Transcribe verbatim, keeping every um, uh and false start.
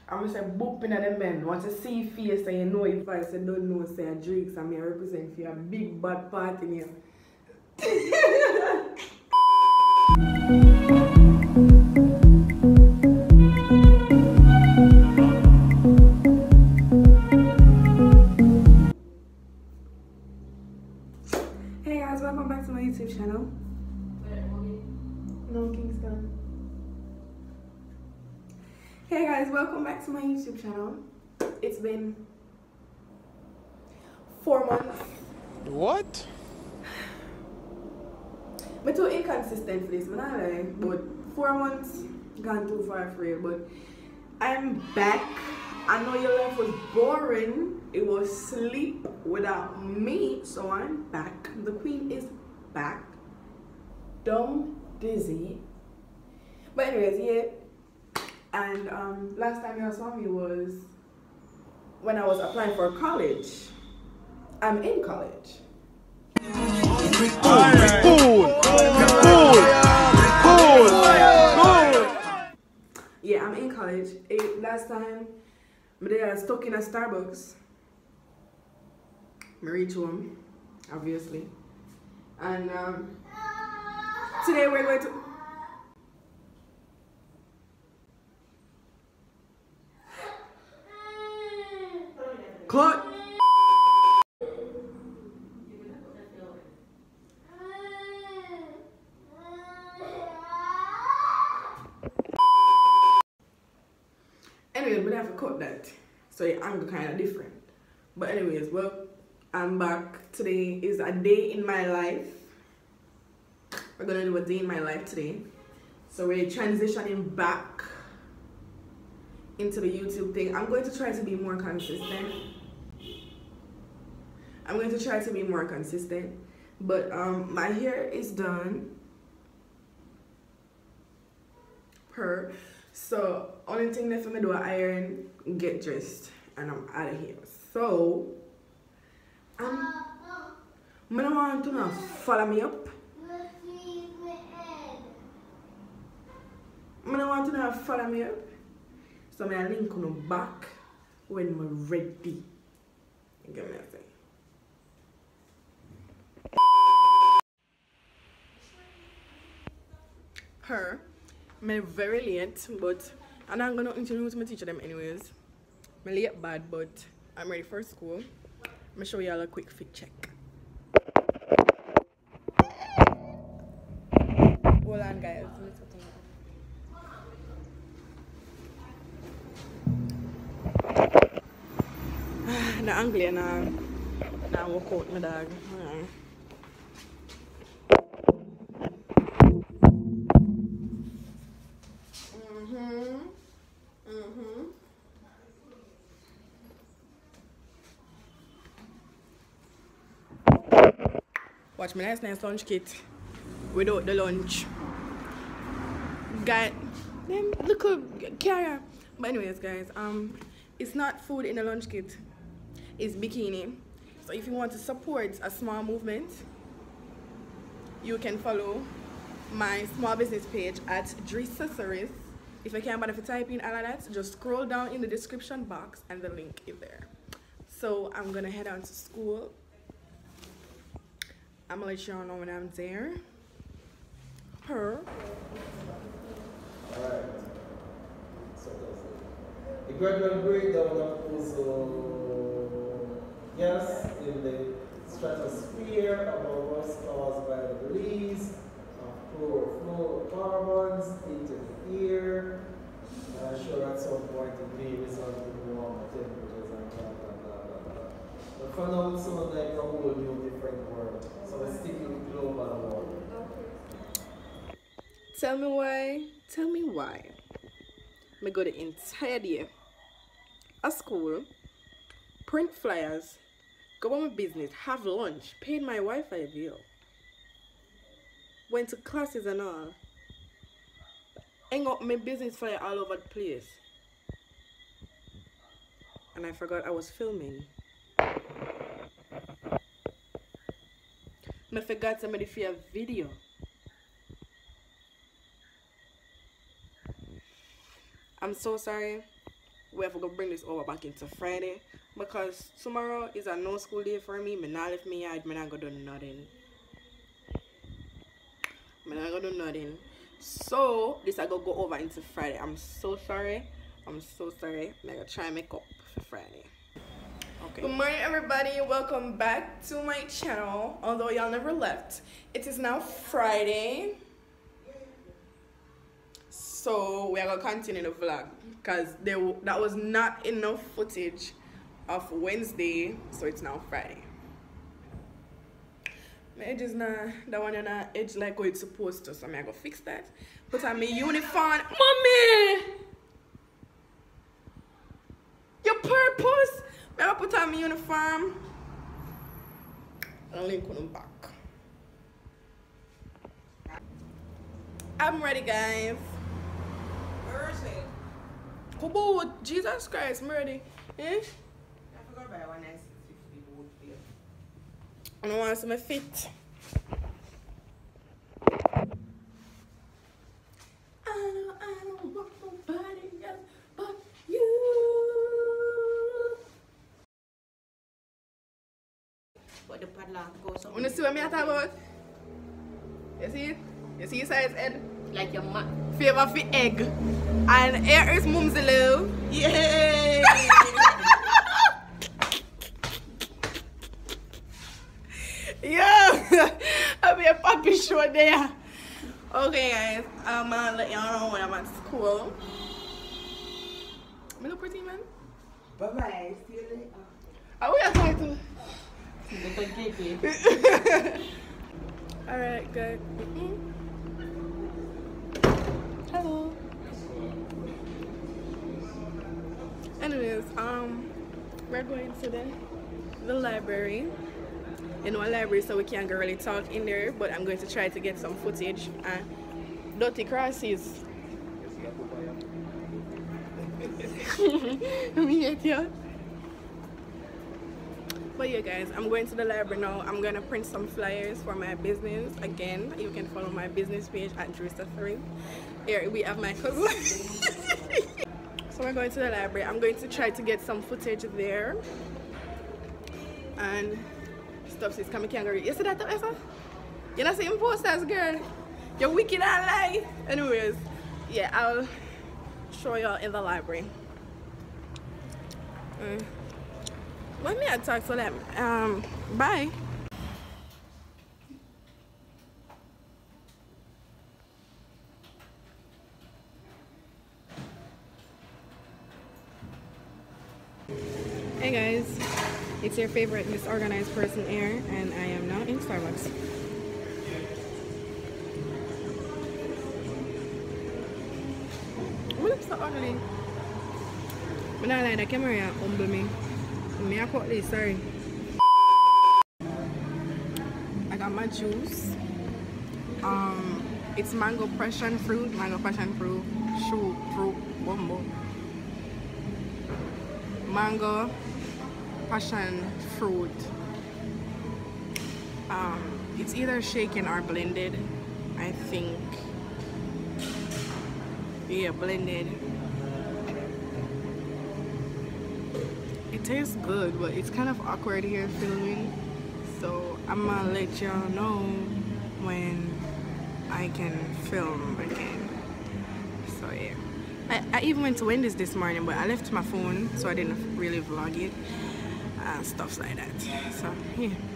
I'm gonna say booping at the men. Once you see face and you know if I say don't know, say a drinks and me represent for a big bad party here. Hey guys, welcome back to my YouTube channel. No, Kingston. Hey guys, welcome back to my YouTube channel. It's been four months. What? I'm too inconsistent for this, but I like, but four months gone too far for it. But I'm back. I know your life was boring. It was sleep without me, so I'm back. The queen is back. Dumb, dizzy. But anyways, yeah. And um, last time you saw me was when I was applying for college. I'm in college. Yeah, I'm in college. It, last time, they are stuck in a Starbucks. I reach home, obviously. And um, today we're going to... Cut! Anyways, but I have to cut that. So your angle kind of different. But anyways, well, I'm back. Today is a day in my life. We're gonna do a day in my life today. So we're transitioning back into the YouTube thing. I'm going to try to be more consistent. I'm going to try to be more consistent. But um, my hair is done. Per. So only thing left for me to do is iron, get dressed, and I'm out of here. So um, I don't want to not follow me up. I don't want to not follow me up. So I'm gonna link on back when I'm ready. Give me a second. Her, I'm very late, but I'm not gonna introduce my teacher them anyways. I'm late bad, but I'm ready for school. I'm gonna show y'all a quick fit check. Hold on, guys. The angle now, now walk out my dog. Mhm. Mhm. Watch my nice nice lunch kit without the lunch. Got them little carrier. But anyways, guys, um, it's not food in the lunch kit. It's bikini. So if you want to support a small movement, you can follow my small business page at Drissasaris. If I can't bother to type in all of that, just scroll down in the description box and the link is there. So I'm gonna head out to school. I'm gonna let y'all know when I'm there. Per. Alright. So the gradual breakdown of ozone gas in the stratosphere about what's caused by the release of chlorofluorocarbons into the air. I'm sure at some point it may result in warmer temperatures and blah blah blah blah blah. But for now it sounds like a whole new different world. So we're sticking with global warming. Tell me why. Tell me why. I go the entire day at school, print flyers, go on my business, have lunch, paid my Wi-Fi bill, went to classes and all, hang up my business flyer all over the place, and I forgot I was filming. I forgot somebody for a video. I'm so sorry. we have to go bring this over back into Friday because tomorrow is a no school day for me. Me not left me yard, me not go do nothing. Me not go do nothing. So this I go go over into Friday. I'm so sorry. I'm so sorry. I'm gonna try and make up for Friday. Okay. Good morning everybody, welcome back to my channel. Although y'all never left. It is now Friday. So we are gonna continue the vlog because there that was not enough footage of Wednesday, so it's now Friday. My edge is not that one and I edge like what it's supposed to, so I'm gonna go fix that. Put on my uniform. Mommy! Your purpose? I'm gonna put on my uniform. And I'll link on back. I'm ready, guys. Come on, Jesus Christ, I'm ready. Eh? I forgot about one nice fifty wood here. I don't want to see my feet. I know I don't want nobody else but you. But the padlock goes on. Wanna see what me talking about? You see it? You see his size head? Like your man. Favor for egg. And here is Mumsilo. Yay! Yeah! I'll be a puppy show there. Okay guys, I'm gonna let y'all know when I'm at school. Am I look pretty, man? Bye bye. See you later. Are we talking to? Little Kiki. Alright, good. Mm-hmm. Hello. Anyways, um, we're going to the, the library. In our library, so we can't really talk in there, but I'm going to try to get some footage. Uh, dirty crosses. Me get you. But yeah guys, I'm going to the library now. I'm gonna print some flyers for my business. Again, you can follow my business page at Drista three. Here we have my cousin. So we're going to the library. I'm going to try to get some footage there. And stuff is coming kangaroo. You see that up, Essa? You're not seeing posters, girl. You're wicked and lie. Anyways, yeah, I'll show y'all in the library. Mm. Let me talk to them. Um, bye. Hey guys, it's your favorite disorganized person here, and I am now in Starbucks. What looks so ugly? But not like the camera humble me. Me I put this, sorry. I got my juice. Um, it's mango passion fruit, mango passion fruit, fruit, fruit, bumbo. Mango passion fruit. Um, it's either shaken or blended, I think. Yeah, blended. It tastes good, but it's kind of awkward here filming, so I'm gonna let y'all know when I can film again. So yeah, I, I even went to Wendy's this morning, but I left my phone, so I didn't really vlog it and stuff like that. So yeah.